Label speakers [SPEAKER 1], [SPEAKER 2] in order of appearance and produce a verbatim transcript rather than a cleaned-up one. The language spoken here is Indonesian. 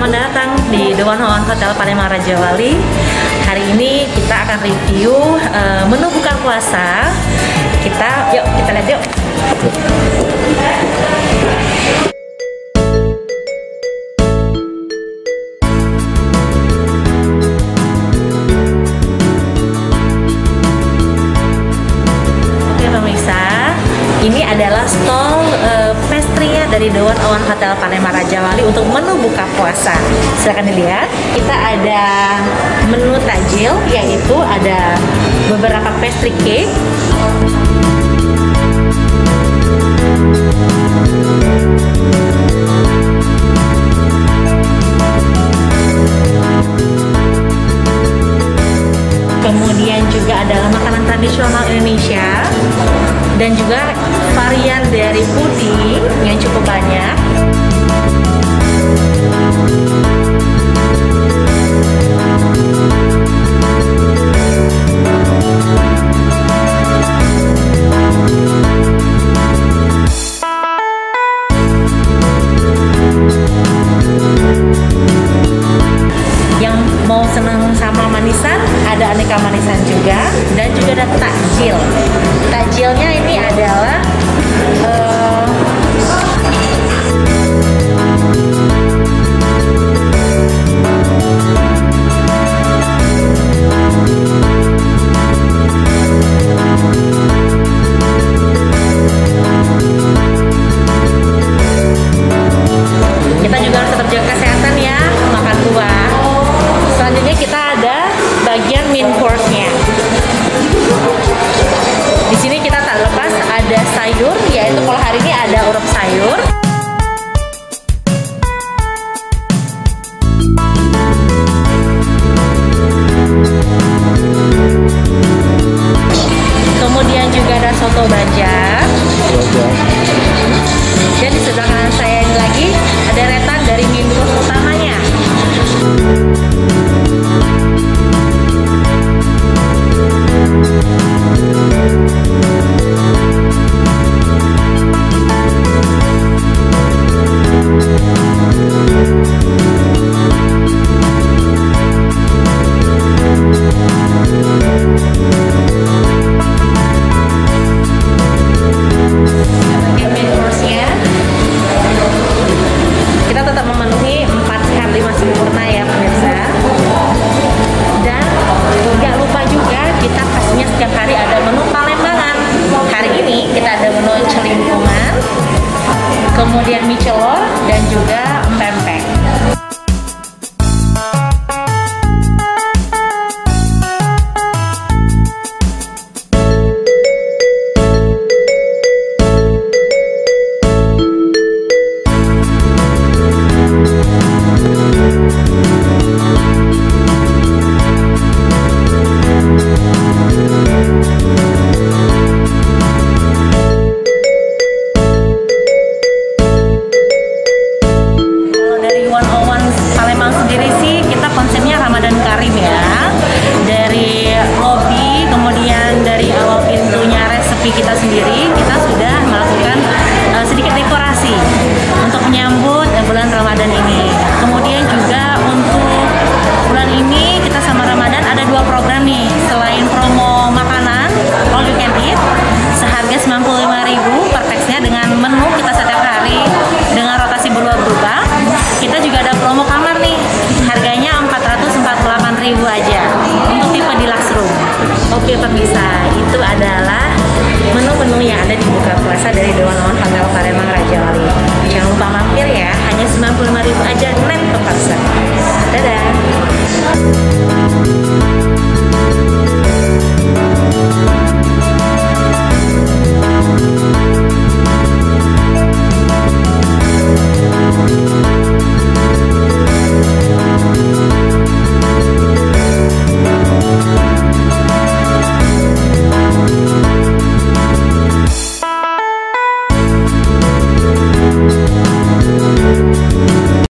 [SPEAKER 1] selamat datang di The One One Hotel Palembang Raja Wali. Hari ini kita akan review uh, menu buka puasa. Kita, yuk kita lihat yuk. Oke pemirsa, ini adalah stall uh, pastry-nya dari The One One Hotel Palembang Raja Wali untuk menu buka puasa. Silahkan dilihat. Kita ada menu takjil, yaitu ada beberapa pastry cake, kemudian juga adalah makanan tradisional Indonesia, dan juga varian dari puding yang cukup banyak. Yang mau senang sama manisan, ada aneka manisan juga, dan juga ada takjil. Takjilnya ini adalah uh, kita juga harus tetap jaga kesehatan ya, makan buah. Selanjutnya kita ada bagian main course-nya. Di sini kita tak lepas ada sayur, yaitu kalau hari ini ada urap sayur. Kemudian juga ada soto banjar. Dan di sebelah kanan saya ini lagi ada retan dari main course utamanya. Kita tetap memenuhi empat hari lima sempurna ya pemirsa. Dan nggak lupa juga kita pastinya setiap hari ada menu Palembangan. Hari ini kita ada menu celimpungan, kemudian mie celor, dan juga empek-empek. Kita sendiri, kita sudah melakukan uh, sedikit dekorasi untuk menyambut uh, bulan Ramadan ini. Kemudian juga untuk bulan ini kita sama Ramadan ada dua program nih. Selain promo makanan all you can eat seharga sembilan puluh lima ribu per pax-nya dengan menu kita setiap hari dengan rotasi berubah-berubah, kita juga ada promo kamar nih. Harganya empat ratus empat puluh delapan ribu aja untuk tipe deluxe room. Oke pemirsa, itu adalah menu-menu yang ada di buka puasa dari The One One Hotel Palembang Raja Wali. Jangan lupa mampir ya, hanya sembilan puluh lima ribu aja.